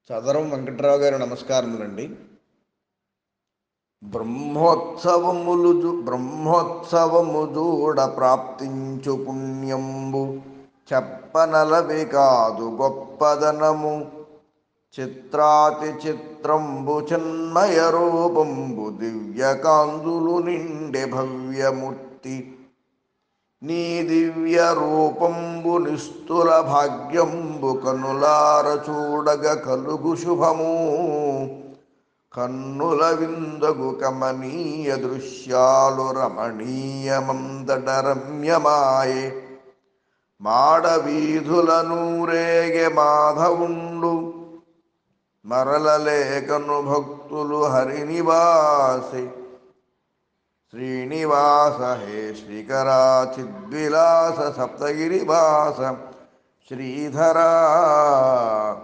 చదరం వెంకట్రావు గారు నమస్కారములండి. బ్రహ్మోత్సవము చూడ ప్రాప్తించు పుణ్యంబు చెప్పనలవి కాదు గొప్పదనము. చిత్రాతి చిత్రంబు చిన్మయ రూపంబు దివ్యకాంతులు నిండే భవ్యమూర్తి. నీ దివ్య రూపంబు నిస్తుల భాగ్యంబు కనులార చూడగ కలుగు శుభము. కన్నుల విందగు కమనీయ దృశ్యాలు రమణీయమంతట రమ్యమాయే. మాడవీధుల నూరేగే మాధవుండు మరలలేకను భక్తులు హరినివాసే. శ్రీనివాస హే శ్రీకరా చిద్విలాస సప్తగిరివాస శ్రీధరా